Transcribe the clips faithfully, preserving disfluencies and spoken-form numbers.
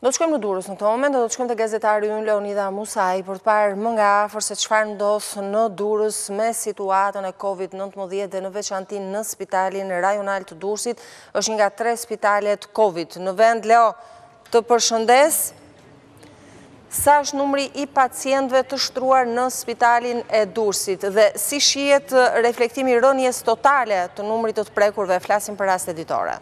Do të shkojmë në Durrës në këtë moment, do të shkojmë te gazetari ynë Leonida Musaj për të parë më nga afër se çfarë ndodh në Durrës me situatën e kovid nëntëmbëdhjetë dhe në veçanti në spitalin rajonal të Durrësit. Është një nga tre spitalet Covid në vend. Leo, të përshëndes. Sa është numri i pacientëve të shtruar në spitalin e Durrësit dhe si shihet reflektimi i rënjes totale të numrit të të prekurve? Flasim për raste ditore.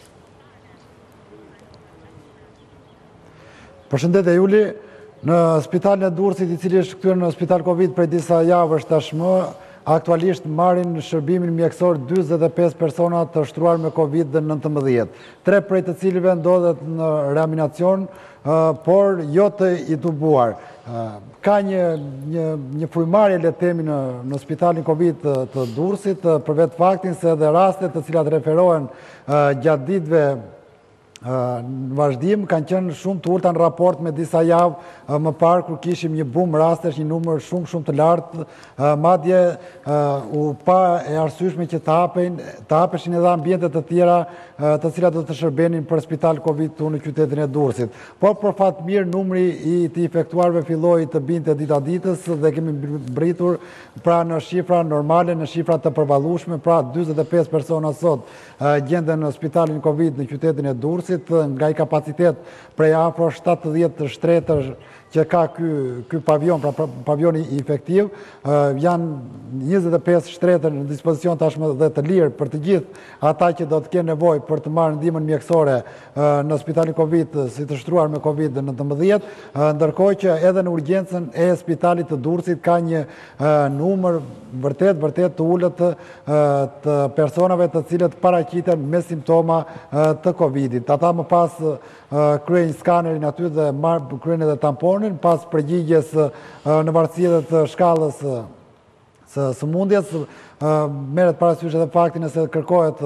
Përshëndetje Juli, në spitalin e Durrësit, i cili është kthyer në spital Covid prej disa javësh tashmë, aktualisht marrin shërbimin mjekësor dyzet e pesë persona të shtruar me kovid nëntëmbëdhjetë. Tre prej të cilëve ndodhet në reanimacion, por jo të i tubuar. Ka një, një, një frymëmarrje le të themi në, në spitalin Covid të, të Durrësit, për vetë faktin se edhe rastet të cilat referohen gjatë ditëve në vazhdim kanë qenë shumë të ulta në raport me disa javë më parë kur kishim një bum rastesh, një numër shumë shumë të lartë, madje u pa e arsyeshme që të hapen, të hapeshin edhe ambiente të tjera të cilat do të shërbenin për spital Covid këtu në qytetin e Durrësit. Por për fat mirë numri i të infektuarve filloi të binte dita ditës dhe kemi mbritur pra në shifra normale, në shifra të përballueshme, pra dyzet e pesë persona sot gjenden në spitalin Covid në qytetin e Durrësit, nga i kapacitet prej afro shtatëdhjetë shtretësh që ka ky, ky pavion, pra pavioni efektiv, janë njëzet e pesë shtretër në dispozicion tashmë dhe të lirë për të gjithë ata që do të kenë nevojë për të marrë ndihmën mjekësore në spitalin Covid si të shtruar me kovid nëntëmbëdhjetë, ndërkohë që edhe në urgjencën e spitalit të Durrësit ka një numër vërtet vërtet të ulët të personave të cilët paraqiten me simptoma të Covidit. Ata më pas kryejnë skanerin aty dhe kryejnë edhe tamponin, pas përgjigjes në varësi edhe të shkallës së sëmundjes, merret parasysh edhe fakti nëse kërkohet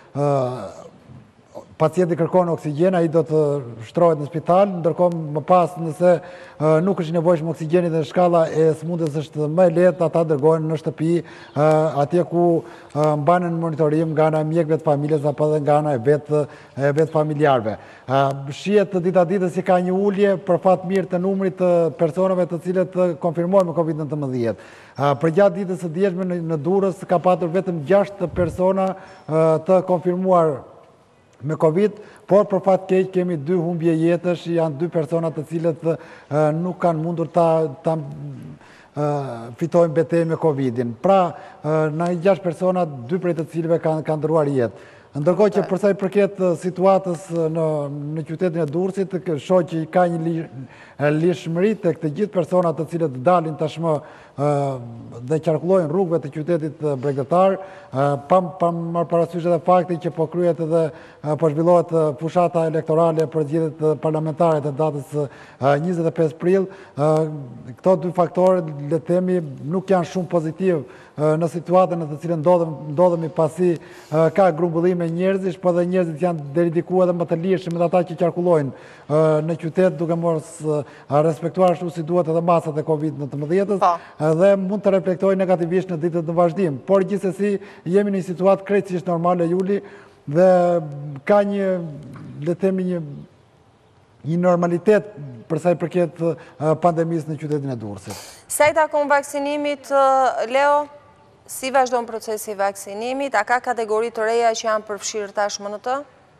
pacienti kërkon oksigjen, ai do të shtrohet në spital, ndërkohë më pas nëse nuk është i nevojshëm oksigjeni dhe shkalla e sëmundjes është më e lehtë, ata dërgohen në shtëpi, atje ku mbanen monitorim nga ana e mjekëve të familjes apo edhe nga ana e vetë e vetë familjarëve. Shihet dita ditës si ka një ulje për fat mirë të numrit të personave të cilët konfirmohen me kovid nëntëmbëdhjetë. Për gjatë ditës së dielshme në Durrës ka patur vetëm gjashtë persona të konfirmuar me Covid, por për fat keq kemi dy humbje jetësh, janë dy persona të cilët nuk kanë mundur ta, ta fitojnë betejën me Covidin. Pra, në gjashtë persona, dy prej të cilëve kanë, kanë ndëruar jetë. Ndërkohë që përsa i përket situatës në, në qytetin e Durrësit, shoh që ka një lishmëri tek të gjithë personat të cilët dalin tashmë dhe qarkullojnë rrugëve të qytetit bregdetar, pa, pa marrë parasysh edhe faktin që po kryhet edhe po zhvillohet fushata elektorale për zgjedhjet parlamentare të datës njëzet e pesë prill. Këto dy faktorë, le të themi, nuk janë shumë pozitiv në situatën në të cilën ndodhemi pasi ka grumbullime njerëzish, po dhe njerëzit janë deri diku edhe më të lirshëm me ata që qarkullojnë në qytet duke mos respektuar ashtu si duhet edhe masat e kovid nëntëmbëdhjetës dhe mund të reflektojnë negativisht në ditët në vazhdim. Por gjithsesi jemi në një situatë krejtësisht normale, Juli, dhe ka një, le të themi, një një normalitet përsa i përket pandemisë në qytetin e Durrësit. Sa i takon vaksinimit, Leo, si vazhdon procesi i vaksinimit? A ka kategori të reja që janë përfshirë tashmë në të?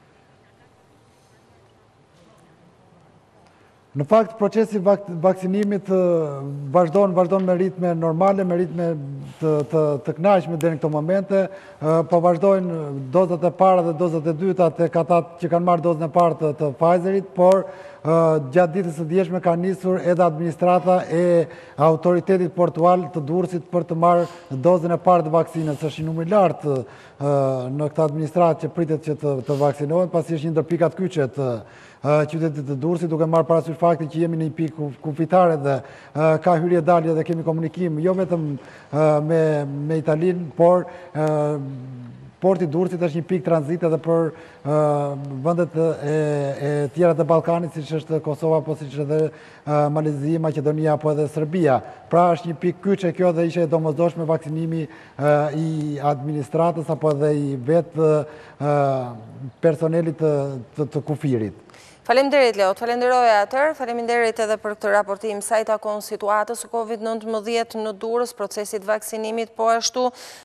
Në fakt, procesi vaksinimit vazhdon, vazhdon me ritme normale, me ritme të, të, të kënaqshme deri në këto momente, po vazhdojnë dozat e para dhe dozat e dyta tek ata që kanë marrë dozën e parë të, të Pfizerit, por gjatë ditës së dielshme ka nisur edhe administrata e autoritetit portual të Durrësit për të marrë dozën e parë të vaksinës. Është një numër i lartë në këtë administratë që pritet që të, të vaksinohen, pasi është një ndër pikat kyçe të qytetit të Durrësit, duke marrë parasysh faktin që jemi në një pikë kufitare dhe ka hyrje dalje dhe kemi komunikim jo vetëm me, me Italinë, por porti Durrësit është një pikë tranzit edhe për vendet e, e tjera të Ballkanit, siç është Kosova, apo siç është edhe Malezi, Maqedonia apo edhe Serbia. Pra është një pikë kyçe kjo dhe ishte domosdoshme vaksinimi i administratës apo edhe i vetë personelit të, të, të kufirit. Faleminderit, Leot. Falenderoj atër. Faleminderit edhe për këtë raportim sa i takon situatës së Covid nëntëmbëdhjetë në Durrës, procesit vaksinimit, po ashtu